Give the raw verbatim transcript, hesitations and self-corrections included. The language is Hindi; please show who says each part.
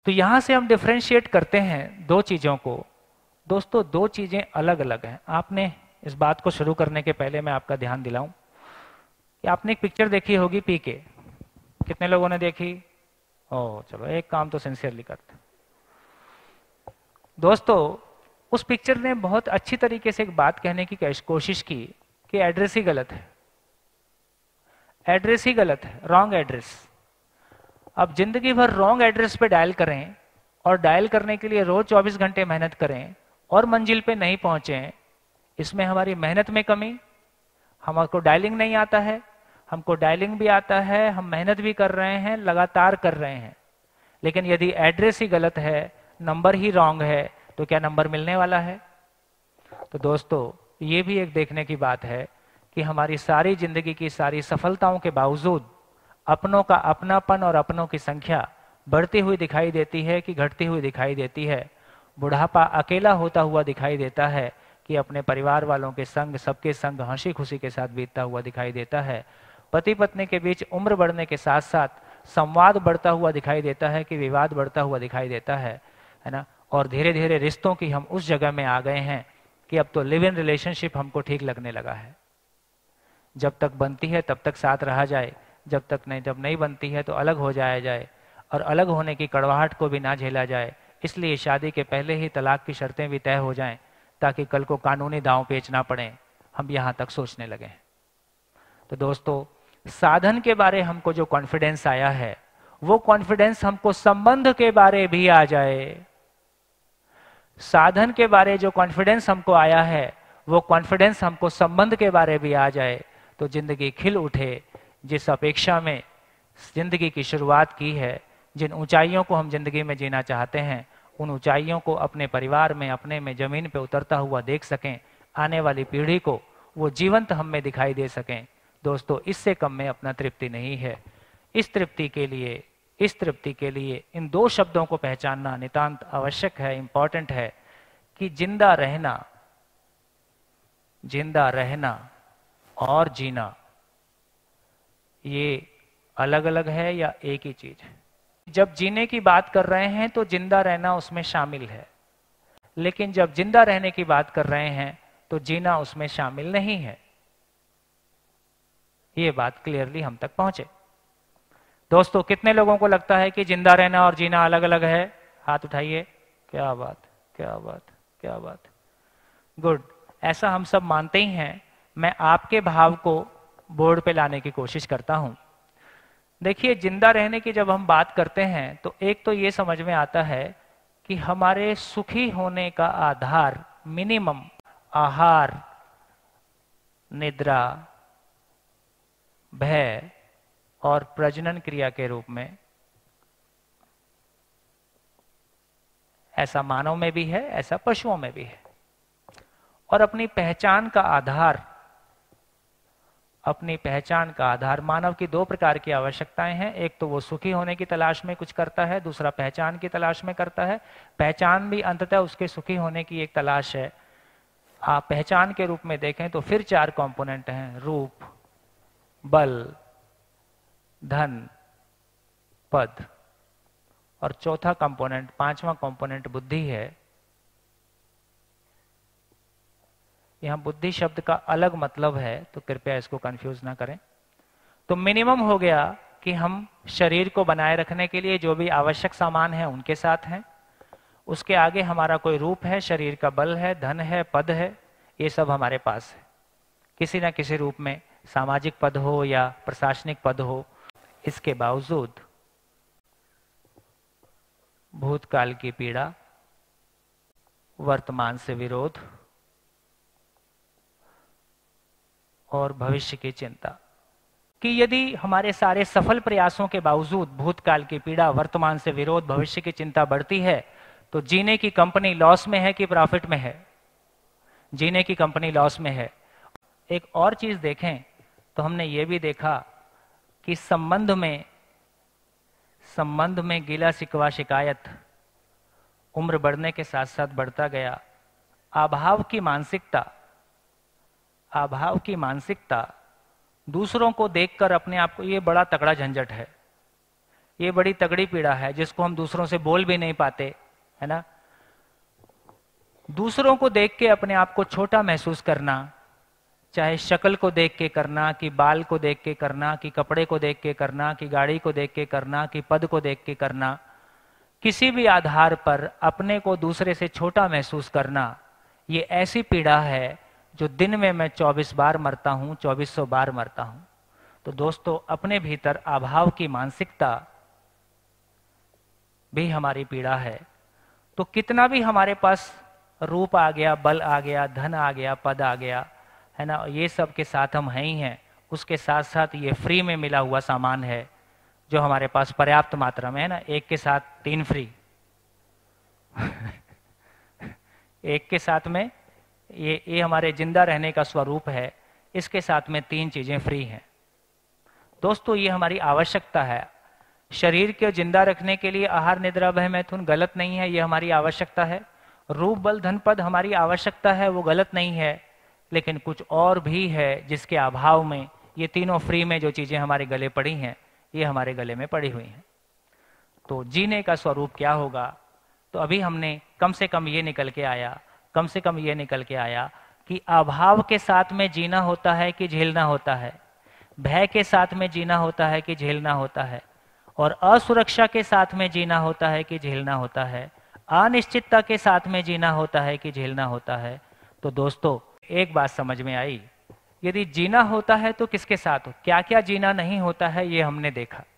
Speaker 1: तो यहां से हम डिफरेंशिएट करते हैं दो चीजों को। दोस्तों दो चीजें अलग अलग हैं। आपने इस बात को शुरू करने के पहले मैं आपका ध्यान दिलाऊं कि आपने एक पिक्चर देखी होगी पीके। कितने लोगों ने देखी? ओह चलो, एक काम तो सिंसियरली करते। दोस्तों उस पिक्चर ने बहुत अच्छी तरीके से एक बात कहने की कोशिश की कि एड्रेस ही गलत है, एड्रेस ही गलत है, रॉन्ग एड्रेस। अब जिंदगी भर रॉन्ग एड्रेस पे डायल करें और डायल करने के लिए रोज चौबीस घंटे मेहनत करें और मंजिल पे नहीं पहुंचे, इसमें हमारी मेहनत में कमी। हमको डायलिंग नहीं आता है, हमको डायलिंग भी आता है, हम मेहनत भी कर रहे हैं, लगातार कर रहे हैं, लेकिन यदि एड्रेस ही गलत है, नंबर ही रॉन्ग है, तो क्या नंबर मिलने वाला है? तो दोस्तों ये भी एक देखने की बात है कि हमारी सारी जिंदगी की सारी सफलताओं के बावजूद अपनों का अपनापन और अपनों की संख्या बढ़ती हुई दिखाई देती है कि घटती हुई दिखाई देती है। बुढ़ापा अकेला होता हुआ दिखाई देता है कि अपने परिवार वालों के संग, सबके संग हंसी खुशी के साथ बीतता हुआ दिखाई देता है। पति पत्नी के बीच उम्र बढ़ने के साथ साथ संवाद बढ़ता हुआ दिखाई देता है कि विवाद बढ़ता हुआ दिखाई देता है, है ना। और धीरे धीरे रिश्तों की हम उस जगह में आ गए हैं कि अब तो लिव इन रिलेशनशिप हमको ठीक लगने लगा है। जब तक बनती है तब तक साथ रहा जाए, जब तक नहीं, जब नहीं बनती है तो अलग हो जाया जाए, और अलग होने की कड़वाहट को भी ना झेला जाए। इसलिए शादी के पहले ही तलाक की शर्तें भी तय हो जाएं ताकि कल को कानूनी दांव पेच ना पड़े। हम यहां तक सोचने लगे। तो दोस्तों साधन के बारे हमको जो कॉन्फिडेंस आया है, वो कॉन्फिडेंस हमको संबंध के बारे भी आ जाए। साधन के बारे जो कॉन्फिडेंस हमको आया है, वो कॉन्फिडेंस हमको संबंध के बारे भी आ जाए तो जिंदगी खिल उठे। जिस अपेक्षा में जिंदगी की शुरुआत की है, जिन ऊंचाइयों को हम जिंदगी में जीना चाहते हैं, उन ऊंचाइयों को अपने परिवार में, अपने में जमीन पे उतरता हुआ देख सकें, आने वाली पीढ़ी को वो जीवंत हम में दिखाई दे सकें। दोस्तों इससे कम में अपना तृप्ति नहीं है। इस तृप्ति के लिए इस तृप्ति के लिए इन दो शब्दों को पहचानना नितांत आवश्यक है, इंपॉर्टेंट है कि जिंदा रहना, जिंदा रहना और जीना ये अलग अलग है या एक ही चीज है? जब जीने की बात कर रहे हैं तो जिंदा रहना उसमें शामिल है, लेकिन जब जिंदा रहने की बात कर रहे हैं तो जीना उसमें शामिल नहीं है। ये बात क्लियरली हम तक पहुंचे। दोस्तों कितने लोगों को लगता है कि जिंदा रहना और जीना अलग अलग है? हाथ उठाइए। क्या बात, क्या बात, क्या बात, गुड। ऐसा हम सब मानते ही हैं। मैं आपके भाव को बोर्ड पे लाने की कोशिश करता हूं। देखिए जिंदा रहने की जब हम बात करते हैं तो एक तो ये समझ में आता है कि हमारे सुखी होने का आधार मिनिमम आहार, निद्रा, भय और प्रजनन क्रिया के रूप में, ऐसा मानव में भी है, ऐसा पशुओं में भी है। और अपनी पहचान का आधार, अपनी पहचान का आधार मानव की दो प्रकार की आवश्यकताएं हैं। एक तो वो सुखी होने की तलाश में कुछ करता है, दूसरा पहचान की तलाश में करता है। पहचान भी अंततः उसके सुखी होने की एक तलाश है। आप पहचान के रूप में देखें तो फिर चार कंपोनेंट हैं: रूप, बल, धन, पद, और चौथा कंपोनेंट, पांचवा कंपोनेंट बुद्धि है। यहां बुद्धि शब्द का अलग मतलब है तो कृपया इसको कंफ्यूज ना करें। तो मिनिमम हो गया कि हम शरीर को बनाए रखने के लिए जो भी आवश्यक सामान है उनके साथ हैं। उसके आगे हमारा कोई रूप है, शरीर का बल है, धन है, पद है, ये सब हमारे पास है। किसी ना किसी रूप में सामाजिक पद हो या प्रशासनिक पद हो। इसके बावजूद भूतकाल की पीड़ा, वर्तमान से विरोध और भविष्य की चिंता कि यदि हमारे सारे सफल प्रयासों के बावजूद भूतकाल की पीड़ा, वर्तमान से विरोध, भविष्य की चिंता बढ़ती है तो जीने की कंपनी लॉस में है कि प्रॉफिट में है? जीने की कंपनी लॉस में है। एक और चीज देखें तो हमने ये भी देखा कि संबंध में संबंध में गिला शिकवा शिकायत उम्र बढ़ने के साथ साथ बढ़ता गया। अभाव की मानसिकता अभाव की मानसिकता दूसरों को देखकर अपने आप को, ये बड़ा तगड़ा झंझट है। ये बड़ी तगड़ी पीड़ा है जिसको हम दूसरों से बोल भी नहीं पाते, है ना। दूसरों को देख के अपने आप को छोटा महसूस करना, चाहे शक्ल को देख के करना, कि बाल को देख के करना, कि कपड़े को देख के करना, कि गाड़ी को देख के करना, कि पद को देख के करना, किसी भी आधार पर अपने को दूसरे से छोटा महसूस करना, ये ऐसी पीड़ा है जो दिन में मैं चौबीस बार मरता हूं, चौबीस सौ बार मरता हूं। तो दोस्तों, अपने भीतर अभाव की मानसिकता भी हमारी पीड़ा है। तो कितना भी हमारे पास रूप आ गया, बल आ गया, धन आ गया, पद आ गया, है ना, ये सब के साथ हम हैं ही हैं, उसके साथ साथ ये फ्री में मिला हुआ सामान है जो हमारे पास पर्याप्त मात्रा में है ना। एक के साथ तीन फ्री एक के साथ में ये ये हमारे जिंदा रहने का स्वरूप है, इसके साथ में तीन चीजें फ्री हैं। दोस्तों, ये हमारी आवश्यकता है। शरीर के जिंदा रखने के लिए आहार, निद्रा, भय, मैथुन गलत नहीं है, ये हमारी आवश्यकता है। रूप, बल, धन, पद हमारी आवश्यकता है, वो गलत नहीं है। लेकिन कुछ और भी है जिसके अभाव में ये तीनों फ्री में जो चीजें हमारे गले पड़ी हैं, ये हमारे गले में पड़ी हुई हैं। तो जीने का स्वरूप क्या होगा? तो अभी हमने कम से कम ये निकल के आया कम से कम ये निकल के आया कि अभाव के साथ में जीना होता है कि झेलना होता है, भय के साथ में जीना होता है कि झेलना होता है, और असुरक्षा के साथ में जीना होता है कि झेलना होता है, अनिश्चितता के साथ में जीना होता है कि झेलना होता है। तो दोस्तों, एक बात समझ में आई, यदि जीना होता है तो किसके साथ हो, क्या क्या जीना नहीं होता है, ये हमने देखा।